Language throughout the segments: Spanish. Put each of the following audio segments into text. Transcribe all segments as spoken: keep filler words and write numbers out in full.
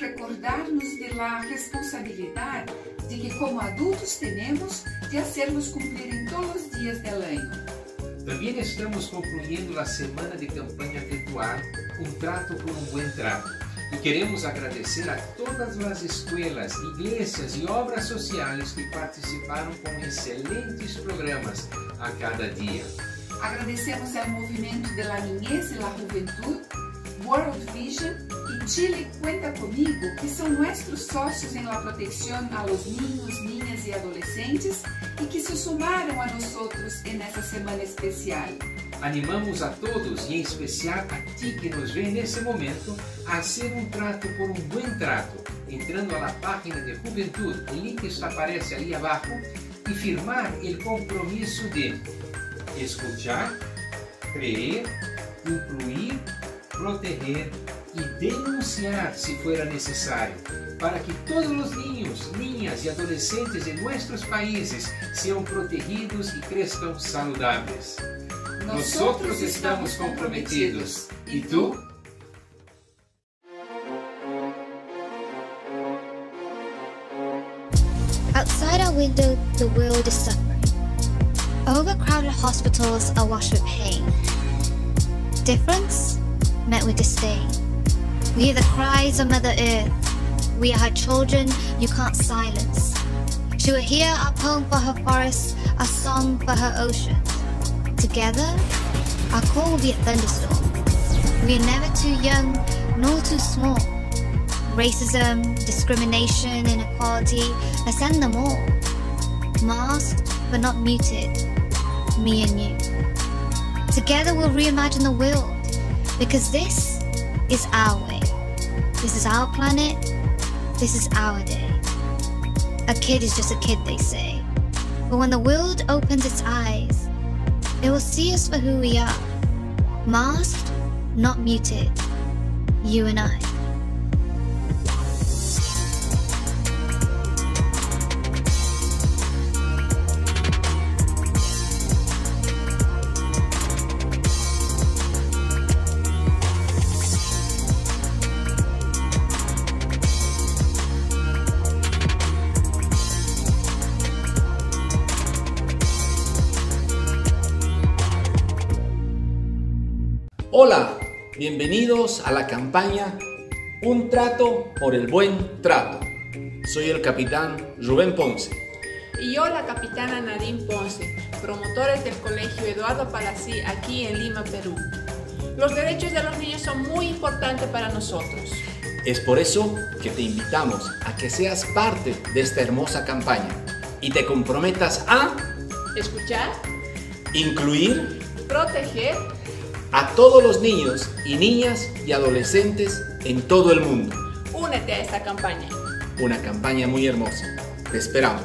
recordarnos de la responsabilidad de que como adultos tenemos de hacerlos cumplir en todos los días del año. También estamos concluyendo la semana de campaña virtual Un Trato por un Buen Trato. Y queremos agradecer a todas las escuelas, iglesias y obras sociales que participaron con excelentes programas a cada día. Agradecemos al Movimiento de la Niñez y la Juventud, World Vision y Chile Cuenta Conmigo, que son nuestros socios en la protección a los niños, niñas y adolescentes y que se sumaron a nosotros en esta semana especial. Animamos a todos y en especial a ti que nos ve en ese momento a hacer un trato por un buen trato, entrando a la página de Juventud, el link está aparece ahí abajo, y firmar el compromiso de escuchar, creer, incluir, proteger y denunciar si fuera necesario, para que todos los niños, niñas y adolescentes de nuestros países sean protegidos y crezcan saludables. Nosotros estamos comprometidos. ¿Y tú? Outside our window, the world is suffering. Overcrowded hospitals are washed with pain. Difference met with disdain. We hear the cries of Mother Earth. We are her children you can't silence. She will hear our poem for her forests, our song for her oceans. Together, our call will be a thunderstorm. We are never too young nor too small. Racism, discrimination, inequality, let's end them all. Masked but not muted, me and you. Together we'll reimagine the world, because this is our way. This is our planet, this is our day. A kid is just a kid, they say. But when the world opens its eyes, it will see us for who we are. Masked, not muted. You and I. Hola, bienvenidos a la campaña Un Trato por el Buen Trato. Soy el capitán Rubén Ponce. Y yo la capitana Nadine Ponce, promotores del Colegio Eduardo Palazzi aquí en Lima, Perú. Los derechos de los niños son muy importantes para nosotros. Es por eso que te invitamos a que seas parte de esta hermosa campaña y te comprometas a escuchar, incluir, proteger a todos los niños y niñas y adolescentes en todo el mundo. Únete a esta campaña. Una campaña muy hermosa. Te esperamos.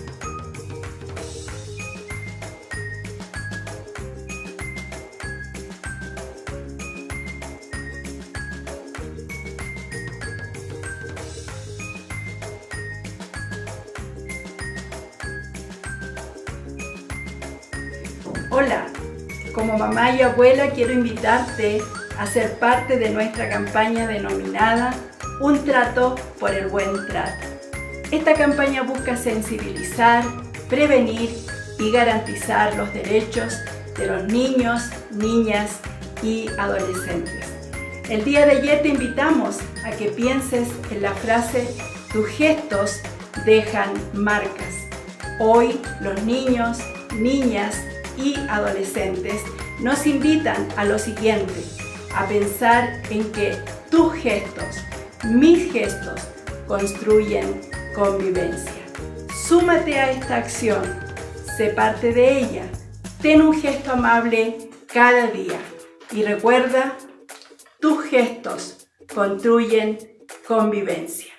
Hola. Como mamá y abuela quiero invitarte a ser parte de nuestra campaña denominada Un Trato por el Buen Trato. Esta campaña busca sensibilizar, prevenir y garantizar los derechos de los niños, niñas y adolescentes. El día de ayer te invitamos a que pienses en la frase "tus gestos dejan marcas". Hoy los niños, niñas y adolescentes nos invitan a lo siguiente, a pensar en que tus gestos, mis gestos, construyen convivencia. Súmate a esta acción, sé parte de ella, ten un gesto amable cada día y recuerda, tus gestos construyen convivencia.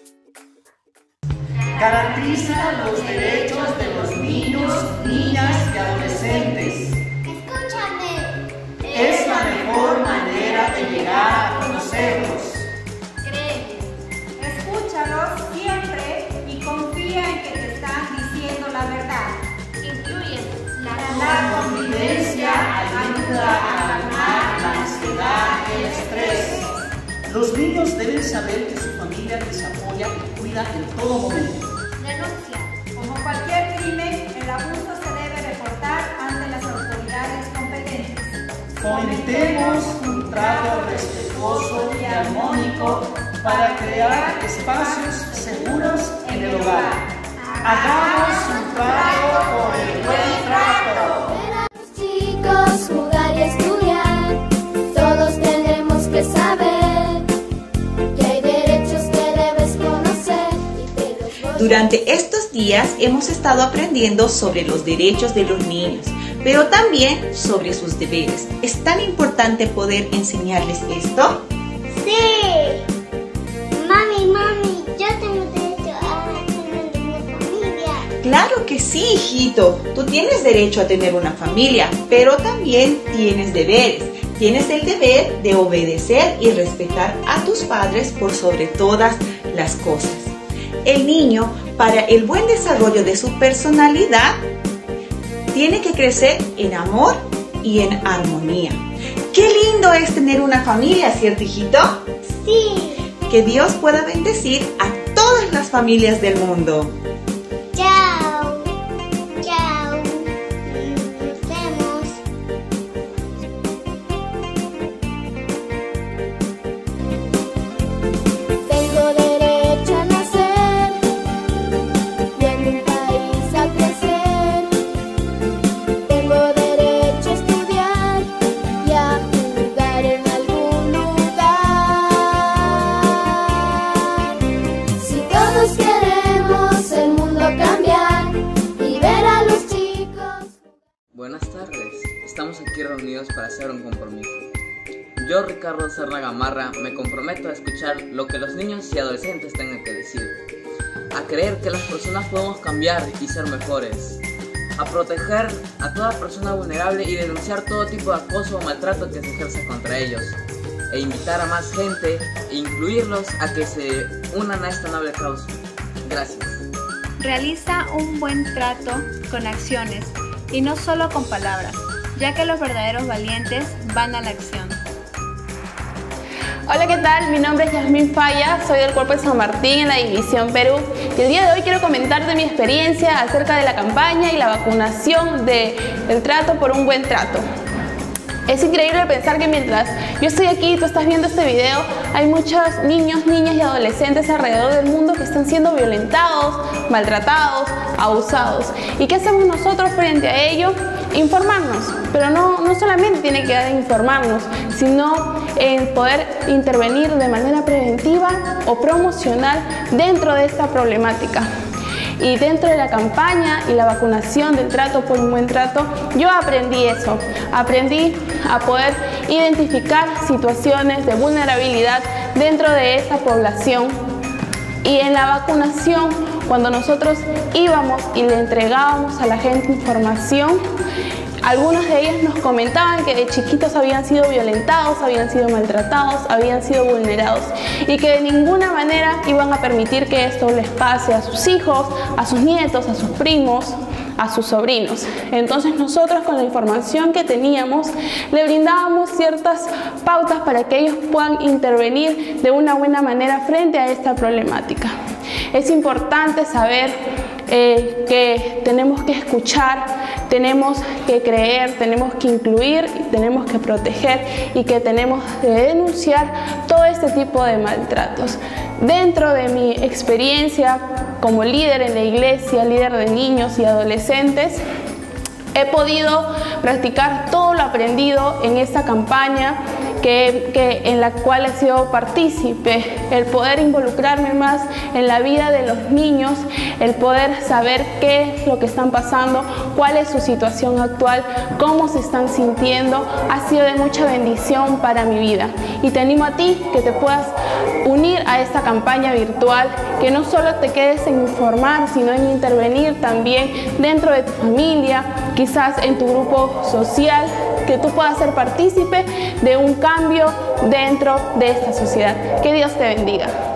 Garantiza los derechos de los niños, niñas y adolescentes. Escúchame. Es la mejor manera de llegar a conocerlos. Créeme. Escúchalos siempre y confía en que te están diciendo la verdad. Incluyen la, La convivencia ayuda a calmar la ansiedad y el estrés. Los niños deben saber que su familia familia que se apoya y cuida en todo momento. Denuncia. Como cualquier crimen, el abuso se debe reportar ante las autoridades competentes. Fomentemos un trato respetuoso y armónico para crear espacios seguros en el hogar. Hagamos un trato por el buen trato. Chicos, jugar y estudiar, todos tenemos que saber que hay derechos que debes conocer y que los voy a... Durante estos días hemos estado aprendiendo sobre los derechos de los niños, pero también sobre sus deberes. ¿Es tan importante poder enseñarles esto? Sí. Mami, mami, yo tengo derecho a tener una familia. Claro que sí, hijito. Tú tienes derecho a tener una familia, pero también tienes deberes. Tienes el deber de obedecer y respetar a tus padres por sobre todas las cosas. El niño, para el buen desarrollo de su personalidad, tiene que crecer en amor y en armonía. ¡Qué lindo es tener una familia!, ¿cierto, hijito? Sí. Que Dios pueda bendecir a todas las familias del mundo. Chao. Chao. Nos vemos. Tengo derecho a nacer y en un país a crecer. Tengo derecho a estudiar y a jugar en algún lugar. Si todos queremos el mundo cambiar y ver a los chicos. Buenas tardes, estamos aquí reunidos para hacer un compromiso. Yo, Ricardo Serna Gamarra, me comprometo a escuchar lo que los niños y adolescentes tengan que decir, a creer que las personas podemos cambiar y ser mejores, a proteger a toda persona vulnerable y denunciar todo tipo de acoso o maltrato que se ejerce contra ellos, e invitar a más gente e incluirlos a que se unan a esta noble causa. Gracias. Realiza un buen trato con acciones y no solo con palabras, ya que los verdaderos valientes van a la acción. Hola, ¿qué tal? Mi nombre es Yasmín Falla, soy del Cuerpo de San Martín en la División Perú y el día de hoy quiero comentarte mi experiencia acerca de la campaña y la vacunación de, del trato por un buen trato. Es increíble pensar que mientras yo estoy aquí y tú estás viendo este video, hay muchos niños, niñas y adolescentes alrededor del mundo que están siendo violentados, maltratados, abusados. ¿Y qué hacemos nosotros frente a ello? Informarnos, pero no, no solamente tiene que dar informarnos, sino en poder intervenir de manera preventiva o promocional dentro de esta problemática. Y dentro de la campaña y la vacunación del trato por un buen trato, yo aprendí eso. Aprendí a poder identificar situaciones de vulnerabilidad dentro de esa población. Y en la vacunación, cuando nosotros íbamos y le entregábamos a la gente información, algunos de ellos nos comentaban que de chiquitos habían sido violentados, habían sido maltratados, habían sido vulnerados y que de ninguna manera iban a permitir que esto les pase a sus hijos, a sus nietos, a sus primos, a sus sobrinos. Entonces nosotros, con la información que teníamos, le brindábamos ciertas pautas para que ellos puedan intervenir de una buena manera frente a esta problemática. Es importante saber eh, que tenemos que escuchar, tenemos que creer, tenemos que incluir, tenemos que proteger y que tenemos que denunciar todo este tipo de maltratos. Dentro de mi experiencia como líder en la iglesia, líder de niños y adolescentes, he podido practicar todo lo aprendido en esta campaña que, que, en la cual he sido partícipe, el poder involucrarme más en la vida de los niños, el poder saber qué es lo que están pasando, cuál es su situación actual, cómo se están sintiendo, ha sido de mucha bendición para mi vida. Y te animo a ti que te puedas unir a esta campaña virtual, que no solo te quedes en informar, sino en intervenir también dentro de tu familia, quizás en tu grupo social, que tú puedas ser partícipe de un cambio dentro de esta sociedad. Que Dios te bendiga.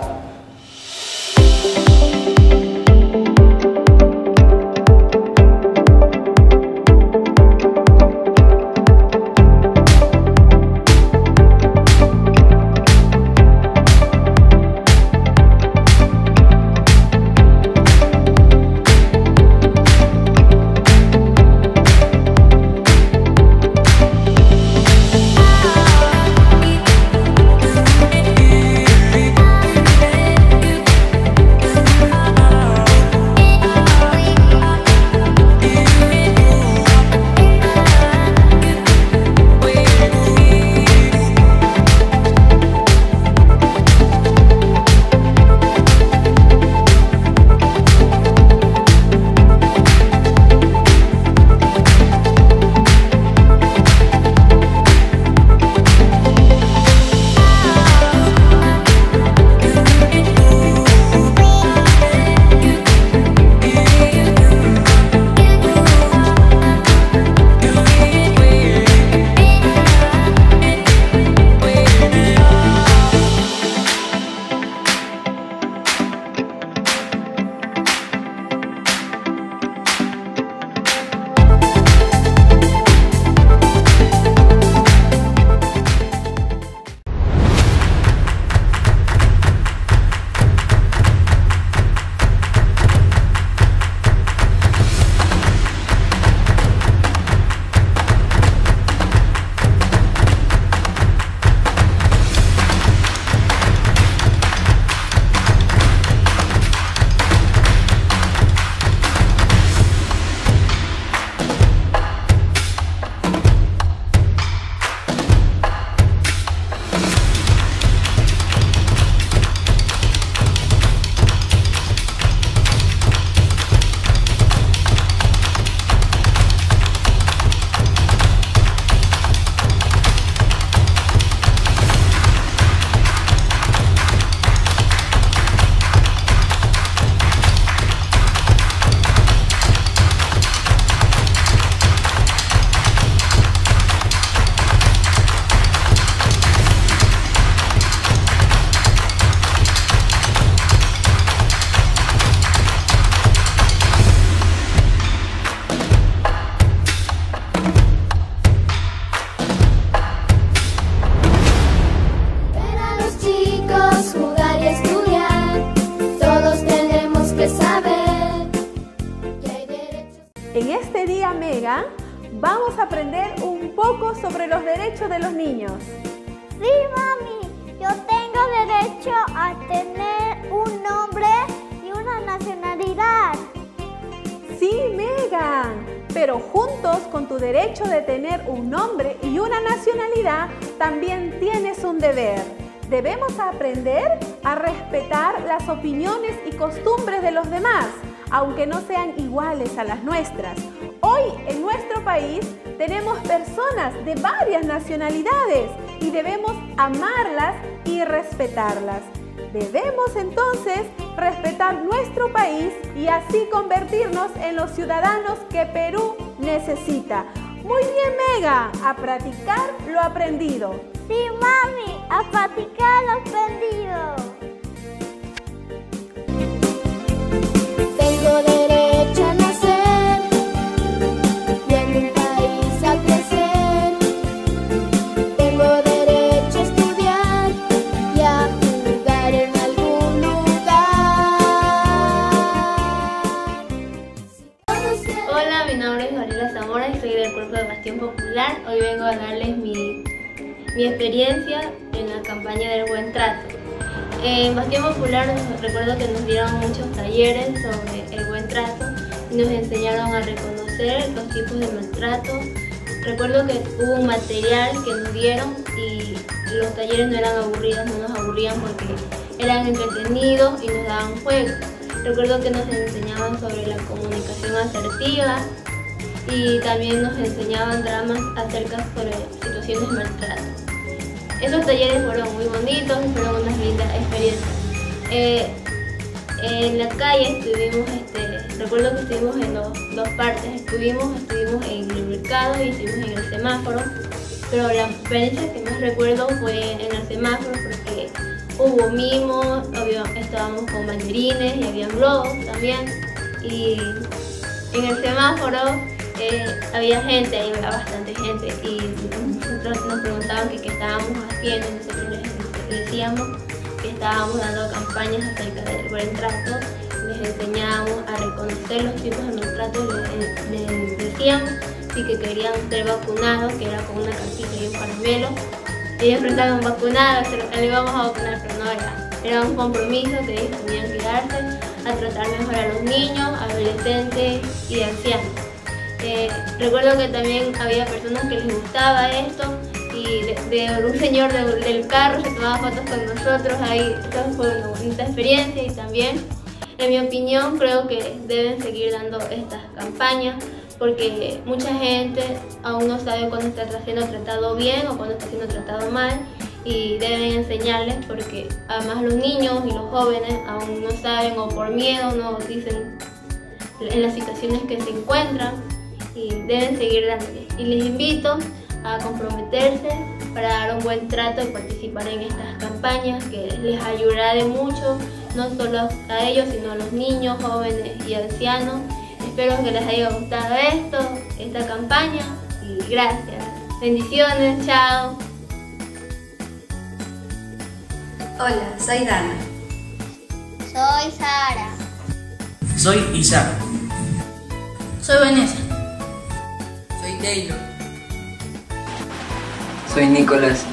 Megan, vamos a aprender un poco sobre los derechos de los niños. Sí, mami, yo tengo derecho a tener un nombre y una nacionalidad. Sí, Megan, pero juntos con tu derecho de tener un nombre y una nacionalidad, también tienes un deber. Debemos aprender a respetar las opiniones y costumbres de los demás, aunque no sean iguales a las nuestras. Hoy en nuestro país tenemos personas de varias nacionalidades y debemos amarlas y respetarlas. Debemos entonces respetar nuestro país y así convertirnos en los ciudadanos que Perú necesita. Muy bien, Mega, a practicar lo aprendido. Sí, mami, a practicar lo aprendido. Tengo derecho a nacer y en un país a crecer. Tengo derecho a estudiar y a jugar en algún lugar. Hola, mi nombre es Gabriela Zamora y soy del Cuerpo de Bastión Popular. Hoy vengo a darles mi, mi experiencia en la campaña del buen trato. En Bastión Popular recuerdo que nos dieron muchos talleres sobre el buen trato y nos enseñaron a reconocer los tipos de maltrato. Recuerdo que hubo un material que nos dieron y los talleres no eran aburridos, no nos aburrían porque eran entretenidos y nos daban juegos. Recuerdo que nos enseñaban sobre la comunicación asertiva y también nos enseñaban dramas acerca sobre situaciones de maltrato. Esos talleres fueron muy bonitos y fueron unas lindas experiencias. Eh, en la calle estuvimos, este, recuerdo que estuvimos en dos, dos partes, estuvimos, estuvimos en el mercado y estuvimos en el semáforo, pero la experiencia que más recuerdo fue en el semáforo porque hubo mimos, había, estábamos con banderines y había globos también, y en el semáforo eh, había gente, ahí había bastante gente y nosotros nos preguntaban que qué estábamos haciendo y nosotros les decíamos que estábamos dando campañas acerca del buen trato, les enseñábamos a reconocer los tipos de maltrato, les, les decíamos si que querían ser vacunados, que era con una cartita y un caramelo. Ellos pensaban vacunados, le íbamos a vacunar, pero no era. Era un compromiso que ellos tenían que darse a tratar mejor a los niños, adolescentes y ancianos. Eh, recuerdo que también había personas que les gustaba esto y de, de un señor de, del carro se tomaba fotos con nosotros, ahí eso fue una bonita experiencia y también, en mi opinión, creo que deben seguir dando estas campañas porque mucha gente aún no sabe cuándo está siendo tratado bien o cuándo está siendo tratado mal y deben enseñarles porque además los niños y los jóvenes aún no saben o por miedo no dicen en las situaciones que se encuentran y deben seguir dándole. Y les invito a comprometerse para dar un buen trato y participar en estas campañas que les ayudará de mucho, no solo a ellos sino a los niños, jóvenes y ancianos. Espero que les haya gustado esto, esta campaña y gracias. Bendiciones, chao. Hola, soy Dana. Soy Sara. Soy Isaac. Soy Vanessa. Soy Taylor. Soy Nicolás.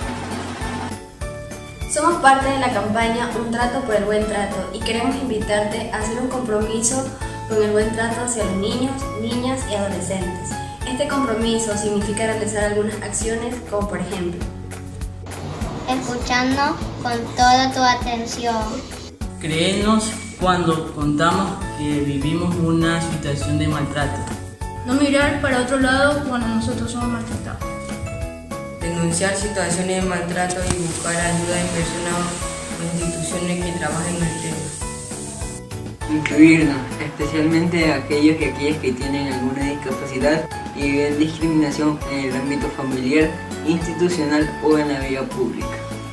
Somos parte de la campaña Un Trato por el Buen Trato y queremos invitarte a hacer un compromiso con el buen trato hacia los niños, niñas y adolescentes. Este compromiso significa realizar algunas acciones como por ejemplo escuchando con toda tu atención, creernos cuando contamos que vivimos una situación de maltrato, no mirar para otro lado cuando nosotros somos maltratados, denunciar situaciones de maltrato y buscar ayuda en personas o instituciones que trabajen en el tema. Incluirnos, especialmente aquellos y aquellas que tienen alguna discapacidad y viven discriminación en el ámbito familiar, institucional o en la vida pública.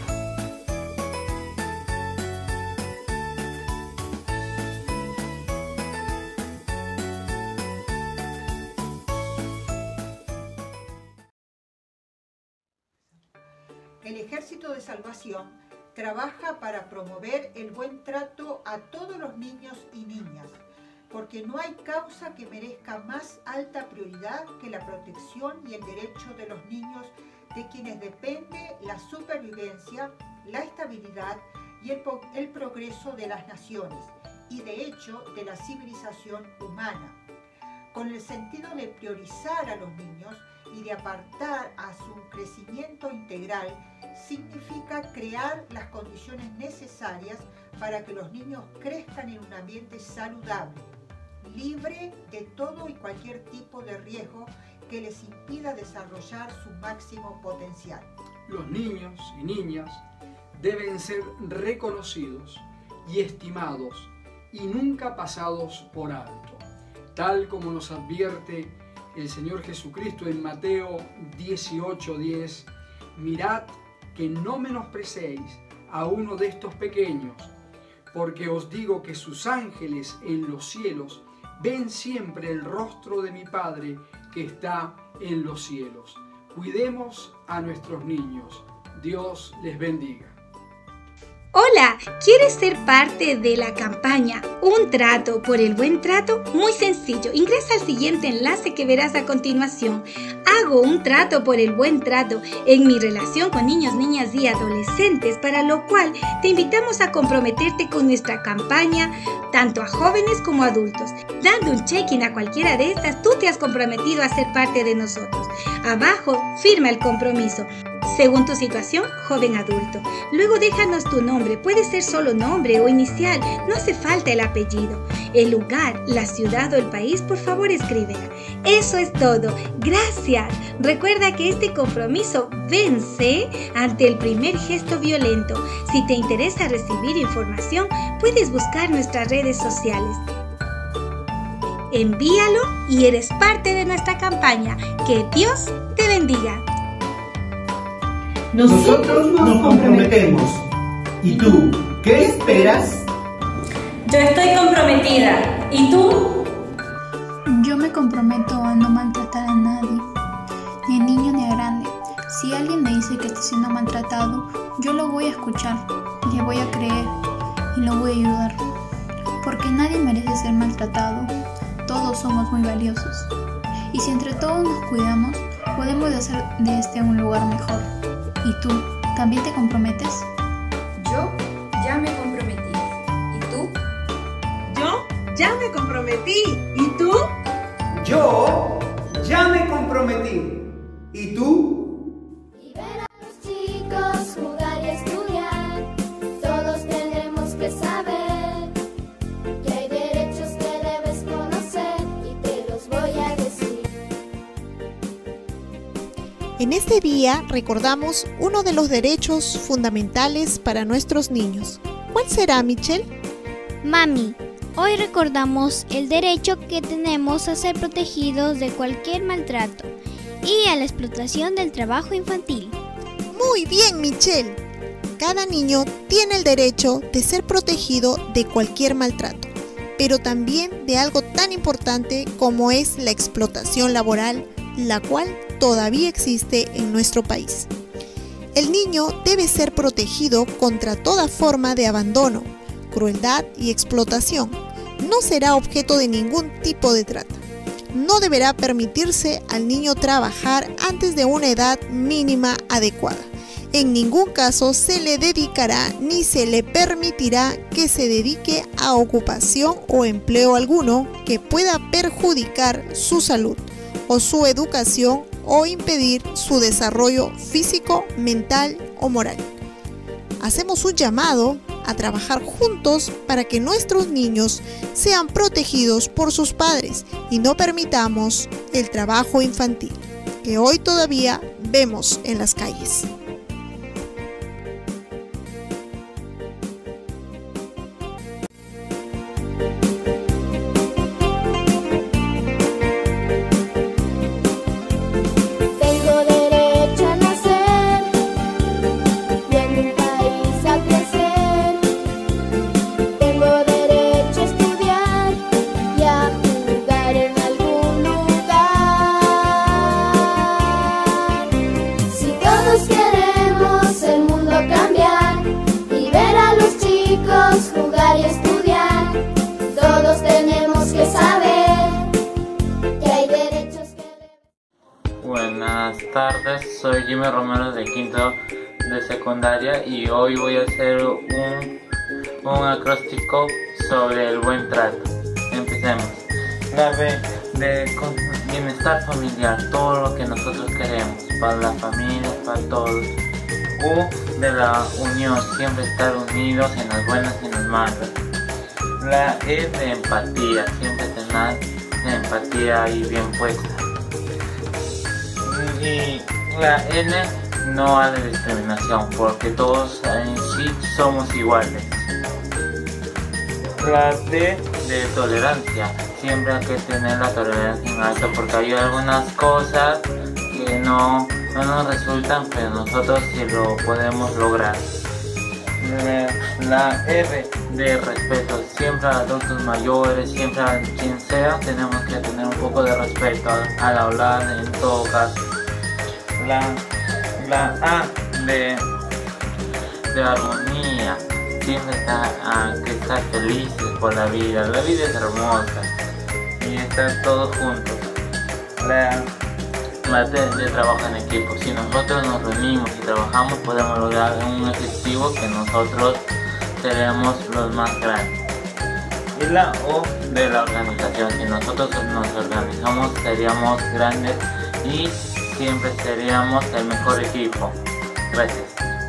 El Ejército de Salvación trabaja para promover el buen trato a todos los niños y niñas. porque no hay causa que merezca más alta prioridad que la protección y el derecho de los niños, de quienes depende la supervivencia, la estabilidad y el, el progreso de las naciones y de hecho de la civilización humana. Con el sentido de priorizar a los niños y de apartar a su crecimiento integral, significa crear las condiciones necesarias para que los niños crezcan en un ambiente saludable, libre de todo y cualquier tipo de riesgo que les impida desarrollar su máximo potencial. Los niños y niñas deben ser reconocidos y estimados y nunca pasados por alto, tal como nos advierte el Señor Jesucristo en Mateo dieciocho diez. Mirad que no menosprecéis a uno de estos pequeños, porque os digo que sus ángeles en los cielos ven siempre el rostro de mi Padre que está en los cielos. Cuidemos a nuestros niños. Dios les bendiga. Hola, ¿quieres ser parte de la campaña Un Trato por el Buen Trato? Muy sencillo, ingresa al siguiente enlace que verás a continuación. Hago un trato por el buen trato en mi relación con niños, niñas y adolescentes, para lo cual te invitamos a comprometerte con nuestra campaña, tanto a jóvenes como a adultos. Dando un check-in a cualquiera de estas, tú te has comprometido a ser parte de nosotros. Abajo, firma el compromiso. Según tu situación, joven adulto. Luego déjanos tu nombre, puede ser solo nombre o inicial, no hace falta el apellido. El lugar, la ciudad o el país, por favor escríbela. Eso es todo. Gracias. Recuerda que este compromiso vence ante el primer gesto violento. Si te interesa recibir información, puedes buscar nuestras redes sociales. Envíalo y eres parte de nuestra campaña. Que Dios te bendiga. Nosotros nos comprometemos. ¿Y tú, qué esperas? Yo estoy comprometida. ¿Y tú? Yo me comprometo a no maltratar a nadie, ni a niño ni a grande. Si alguien me dice que está siendo maltratado, yo lo voy a escuchar, le voy a creer y lo voy a ayudar. Porque nadie merece ser maltratado. Todos somos muy valiosos. Y si entre todos nos cuidamos, podemos hacer de este un lugar mejor. ¿Y tú, también te comprometes? Yo ya me comprometí. ¿Y tú? Yo ya me comprometí. ¿Y tú? Yo ya me comprometí. ¿Y tú? Y ver a los chicos jugar y estudiar, todos tenemos que saber que hay derechos que debes conocer y te los voy a decir. En este día recordamos uno de los derechos fundamentales para nuestros niños. ¿Cuál será, Michelle? Mami, hoy recordamos el derecho que tenemos a ser protegidos de cualquier maltrato y a la explotación del trabajo infantil. Muy bien, Michelle. Cada niño tiene el derecho de ser protegido de cualquier maltrato, pero también de algo tan importante como es la explotación laboral, la cual todavía existe en nuestro país. El niño debe ser protegido contra toda forma de abandono, crueldad y explotación. No será objeto de ningún tipo de trata. No deberá permitirse al niño trabajar antes de una edad mínima adecuada. En ningún caso se le dedicará ni se le permitirá que se dedique a ocupación o empleo alguno que pueda perjudicar su salud o su educación o impedir su desarrollo físico, mental o moral. Hacemos un llamado a trabajar juntos para que nuestros niños sean protegidos por sus padres y no permitamos el trabajo infantil que hoy todavía vemos en las calles. Todos quieren Jimmy Romero de quinto de secundaria y hoy voy a hacer un, un acróstico sobre el buen trato. Empecemos. La B de bienestar familiar, todo lo que nosotros queremos, para la familia, para todos. U de la unión, siempre estar unidos en las buenas y en las malas. La E de empatía, siempre tener empatía ahí bien puesta. Y la N no a la discriminación, porque todos en sí somos iguales. La D de tolerancia, siempre hay que tener la tolerancia en alto, porque hay algunas cosas que no, no nos resultan, pero nosotros sí lo podemos lograr. La R de respeto, siempre a adultos mayores, siempre a quien sea, tenemos que tener un poco de respeto al hablar en todo caso. La, la A de, de armonía, siempre está, a, que estar felices por la vida, la vida es hermosa y estar todos juntos. La, la T de trabajo en equipo, si nosotros nos reunimos y trabajamos podemos lograr un objetivo que nosotros seremos los más grandes. Y la O de la organización, si nosotros nos organizamos seríamos grandes y siempre seríamos el mejor equipo. Gracias.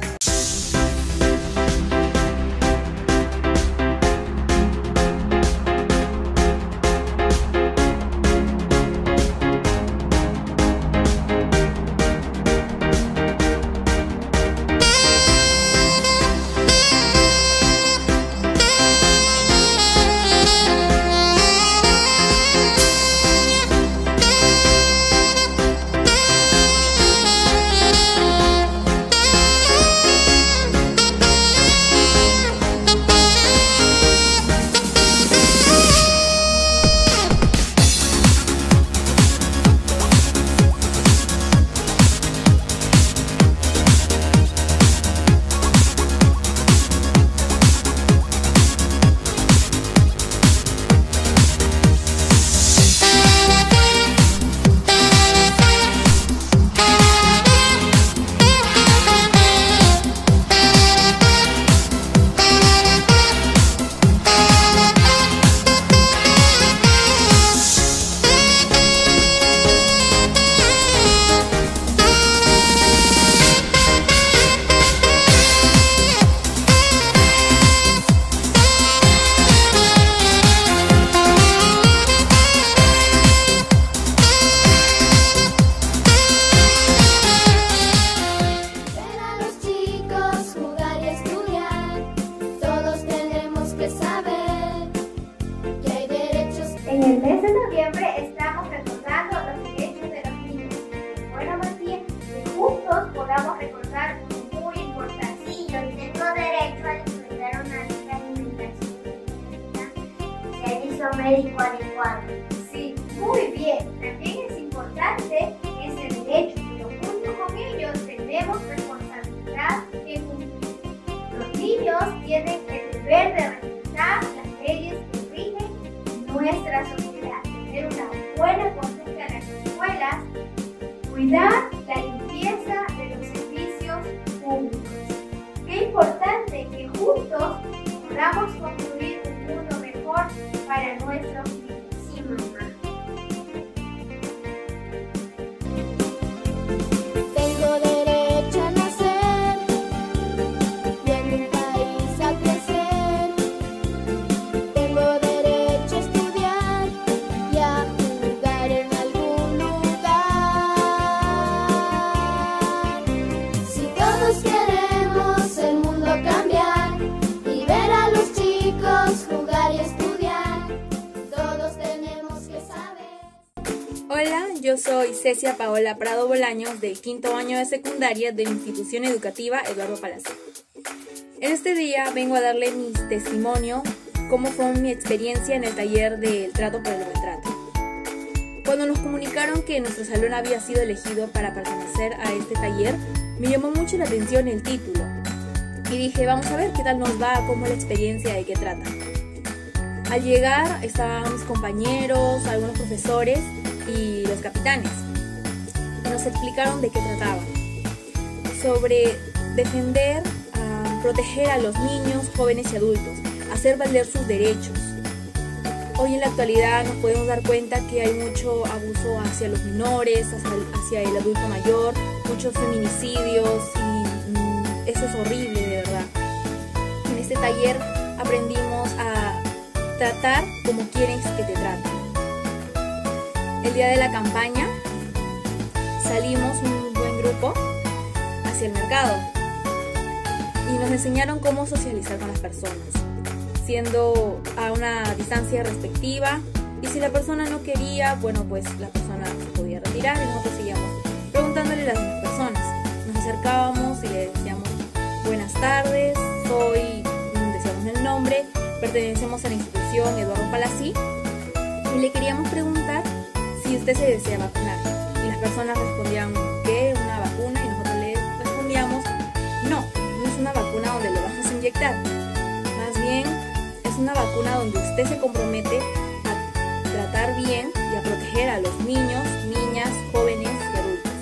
En el mes de noviembre estamos recordando los derechos de los niños. Bueno, más bien que juntos podamos recordar un muy importante. Sí, yo tengo derecho a disfrutar una rica alimentación, servicio médico adecuado. Sí, muy bien. También es importante ese derecho, pero junto con ellos tenemos responsabilidad que cumplir. Los niños tienen el deber de respetar las leyes que rigen nuestra sociedad, tener una buena conducta en las escuelas, cuidar la limpieza de los servicios públicos. Qué importante que juntos podamos construir un mundo mejor para nuestros niños. Sí, mamá. Tengo derecho a nacer y en un país a crecer. Tengo derecho a estudiar y a jugar en algún lugar. Si todos queremos el mundo cambiar y ver a los chicos jugar y estudiar, todos tenemos que saber. Hola, yo soy Cecia Paola Prado Bolaños del quinto año de secundaria de la institución educativa Eduardo Palacio. En este día vengo a darle mi testimonio, cómo fue mi experiencia en el taller del trato por el buen trato. Cuando nos comunicaron que nuestro salón había sido elegido para pertenecer a este taller, me llamó mucho la atención el título. Y dije, vamos a ver qué tal nos va, cómo es la experiencia, de qué trata. Al llegar estaban mis compañeros, algunos profesores y los capitanes. Nos explicaron de qué trataba. sobre defender, uh, proteger a los niños, jóvenes y adultos, hacer valer sus derechos. Hoy en la actualidad nos podemos dar cuenta que hay mucho abuso hacia los menores, hacia el, hacia el adulto mayor, muchos feminicidios y mm, eso es horrible, de verdad. En este taller aprendimos a tratar como quieres que te traten. El día de la campaña salimos un buen grupo hacia el mercado y nos enseñaron cómo socializar con las personas, siendo a una distancia respectiva, y si la persona no quería, bueno, pues la persona se podía retirar y nosotros seguíamos preguntándole a las demás personas. Nos acercábamos y le decíamos buenas tardes, soy, decíamos el nombre, pertenecemos a la institución Eduardo Palazzi y le queríamos preguntar si usted se desea vacunar. Y las personas respondían, ¿qué? ¿Una vacuna? Y nosotros le respondíamos, no, no es una vacuna donde lo vamos a inyectar, más bien es una vacuna donde usted se compromete a tratar bien y a proteger a los niños, niñas, jóvenes y adultos.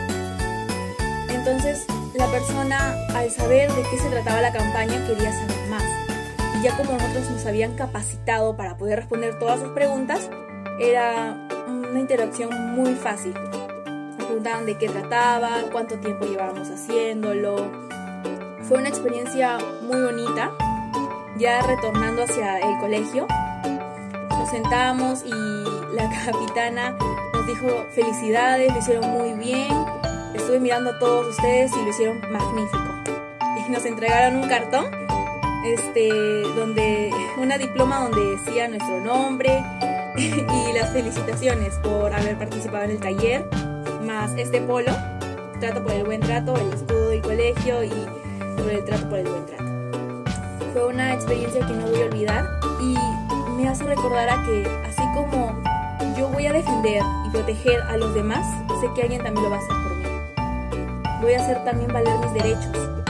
Entonces la persona, al saber de qué se trataba la campaña, quería saber más. Y ya como nosotros nos habían capacitado para poder responder todas sus preguntas, era una interacción muy fácil. Nos preguntaban de qué trataba, cuánto tiempo llevábamos haciéndolo. Fue una experiencia muy bonita. Ya retornando hacia el colegio, nos sentamos y la capitana nos dijo felicidades, lo hicieron muy bien, estuve mirando a todos ustedes y lo hicieron magnífico. Y nos entregaron un cartón, este, donde, una diploma donde decía nuestro nombre y las felicitaciones por haber participado en el taller, más este polo, trato por el buen trato, el escudo del colegio y sobre el trato por el buen trato. Fue una experiencia que no voy a olvidar y me hace recordar a que así como yo voy a defender y proteger a los demás, sé que alguien también lo va a hacer por mí. Voy a hacer también valer mis derechos.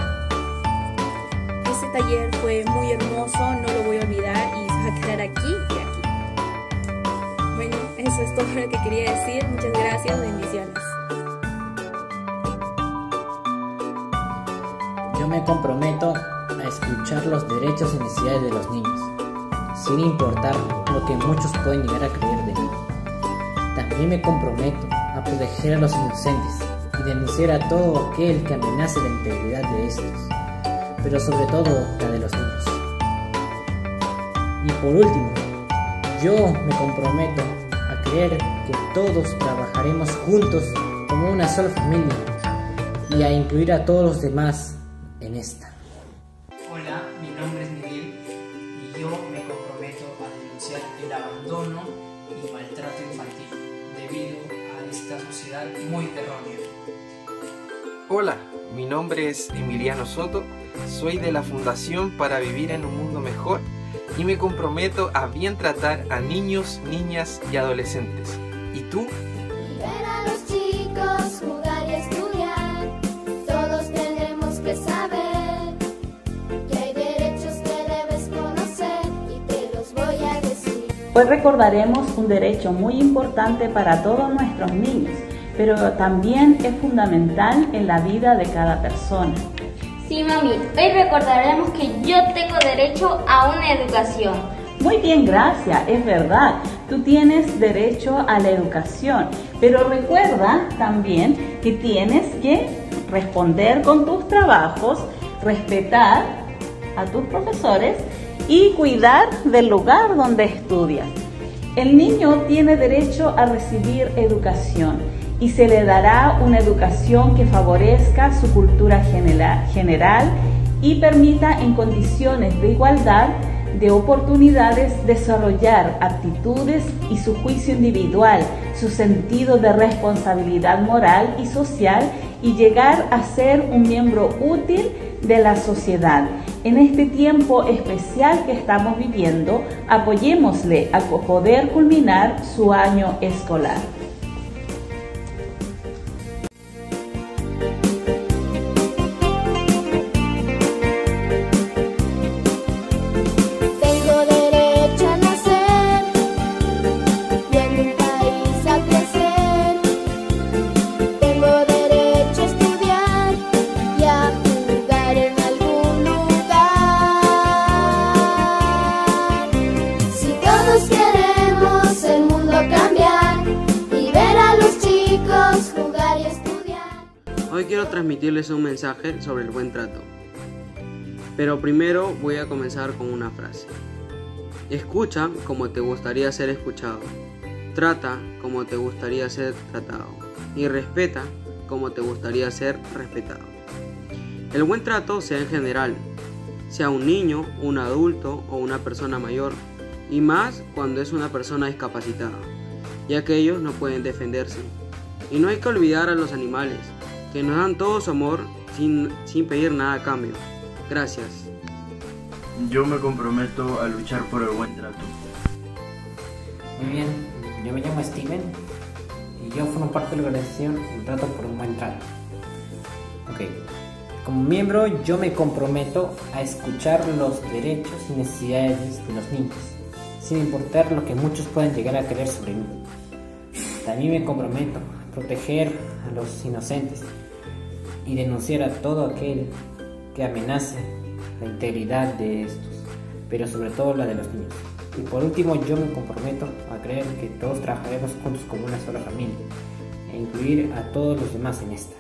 Ese taller fue muy hermoso, no lo voy a olvidar y se va a quedar aquí y aquí. Bueno, eso es todo lo que quería decir. Muchas gracias, bendiciones. Yo me comprometo a escuchar los derechos y necesidades de los niños, sin importar lo que muchos pueden llegar a creer de mí. También me comprometo a proteger a los inocentes y denunciar a todo aquel que amenace la integridad de estos, pero sobre todo la de los niños. Y por último, yo me comprometo a creer que todos trabajaremos juntos como una sola familia y a incluir a todos los demás en esta. Hola, mi nombre es Miguel y yo me comprometo a denunciar el abandono y maltrato infantil debido a esta sociedad muy errónea. Hola, mi nombre es Emiliano Soto, soy de la Fundación para Vivir en un Mundo Mejor y me comprometo a bien tratar a niños, niñas y adolescentes. ¿Y tú? Ver a los chicos jugar y estudiar, todos tenemos que saber que hay derechos que debes conocer y te los voy a decir. Hoy recordaremos un derecho muy importante para todos nuestros niños, pero también es fundamental en la vida de cada persona. Sí, mami, hoy recordaremos que yo tengo derecho a una educación. Muy bien, gracias, es verdad, tú tienes derecho a la educación, pero recuerda también que tienes que responder con tus trabajos, respetar a tus profesores y cuidar del lugar donde estudias. El niño tiene derecho a recibir educación y se le dará una educación que favorezca su cultura general y permita en condiciones de igualdad de oportunidades desarrollar aptitudes y su juicio individual, su sentido de responsabilidad moral y social y llegar a ser un miembro útil de la sociedad. En este tiempo especial que estamos viviendo, apoyémosle a poder culminar su año escolar. hoy quiero transmitirles un mensaje sobre el buen trato. Pero primero voy a comenzar con una frase. Escucha como te gustaría ser escuchado. Trata como te gustaría ser tratado. Y respeta como te gustaría ser respetado. El buen trato sea en general, sea un niño, un adulto o una persona mayor, y más cuando es una persona discapacitada, ya que ellos no pueden defenderse. Y no hay que olvidar a los animales, que nos dan todo su amor sin, sin pedir nada a cambio. Gracias. Yo me comprometo a luchar por el buen trato. Muy bien, yo me llamo Steven y yo formo parte de la organización Un Trato por un Buen Trato. Ok, como miembro yo me comprometo a escuchar los derechos y necesidades de los niños, sin importar lo que muchos puedan llegar a creer sobre mí. También me comprometo a proteger a los inocentes y denunciar a todo aquel que amenace la integridad de estos, pero sobre todo la de los niños. Y por último, yo me comprometo a creer que todos trabajaremos juntos como una sola familia e incluir a todos los demás en esta.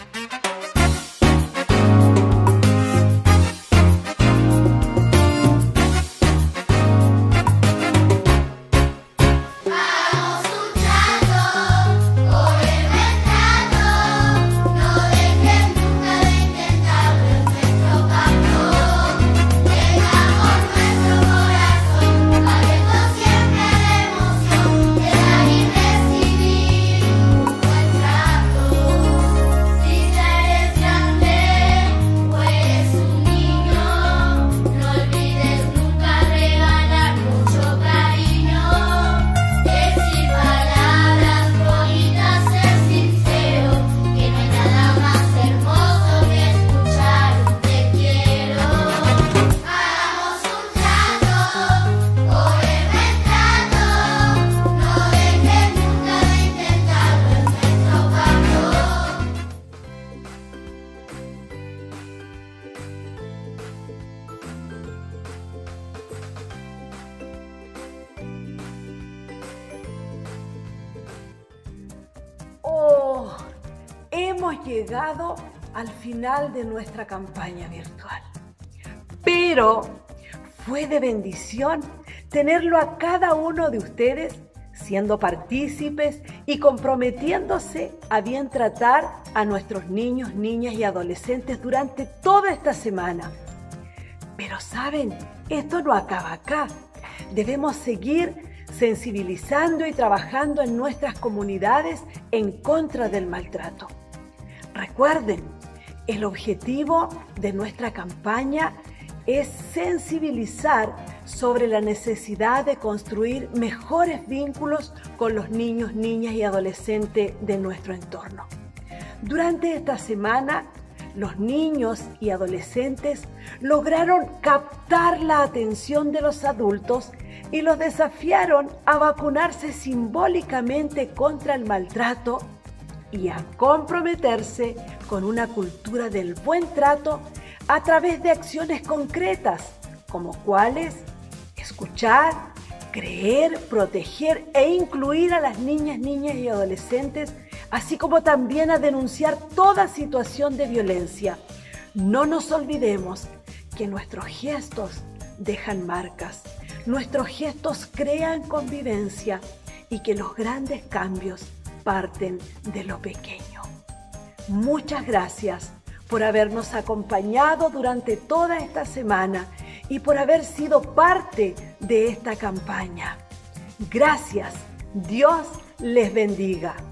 Oh, hemos llegado al final de nuestra campaña virtual. Pero fue de bendición tenerlo a cada uno de ustedes siendo partícipes y comprometiéndose a bien tratar a nuestros niños, niñas y adolescentes durante toda esta semana. Pero saben, esto no acaba acá. Debemos seguir sensibilizando y trabajando en nuestras comunidades en contra del maltrato. Recuerden, el objetivo de nuestra campaña es sensibilizar sobre la necesidad de construir mejores vínculos con los niños, niñas y adolescentes de nuestro entorno. Durante esta semana, los niños y adolescentes lograron captar la atención de los adultos y los desafiaron a vacunarse simbólicamente contra el maltrato y a comprometerse con una cultura del buen trato a través de acciones concretas, como cuáles: escuchar, creer, proteger e incluir a las niñas, niñas y adolescentes, así como también a denunciar toda situación de violencia. No nos olvidemos que nuestros gestos dejan marcas, nuestros gestos crean convivencia y que los grandes cambios parten de lo pequeño. Muchas gracias por habernos acompañado durante toda esta semana y por haber sido parte de esta campaña. Gracias. Dios les bendiga.